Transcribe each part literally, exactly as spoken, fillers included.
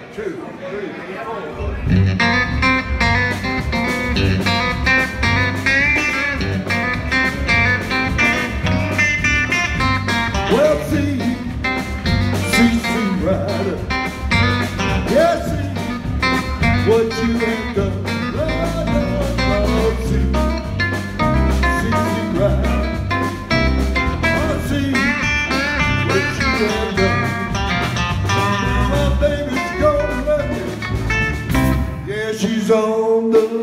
two, three, four. Well, see, see, see, rider. Yeah, see what you have done. Lord, see, see, see, rider. Oh, see what you have done. My baby's gonna love me. Yeah, she's on the run.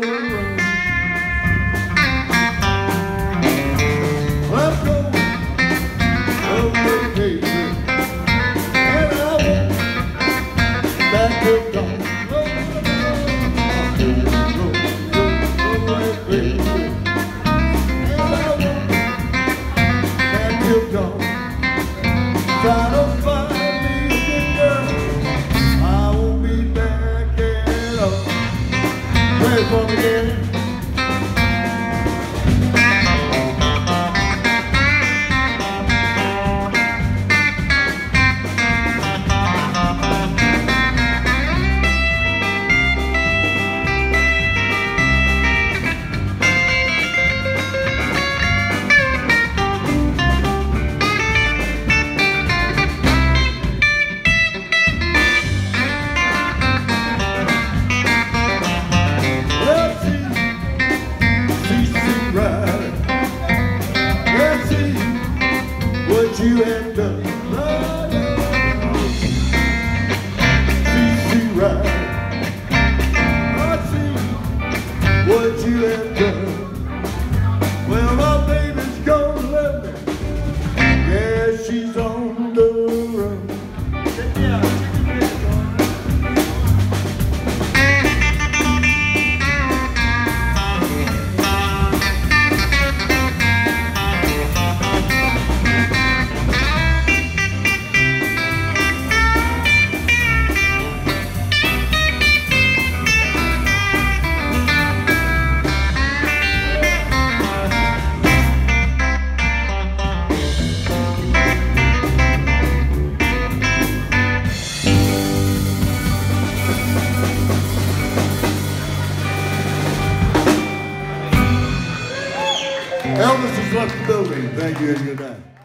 I'm going on vacation, and I won't back till dawn. Oh, away, baby, and I won't back till dawn. Try to find me a good girl, I won't be back at all. Ready for me, Danny? What you have done, Lord, see, see, right. I see what you have done. Well, my baby's gonna love me. Yeah, she's on the run. Elvis has left the building. Thank you and good night.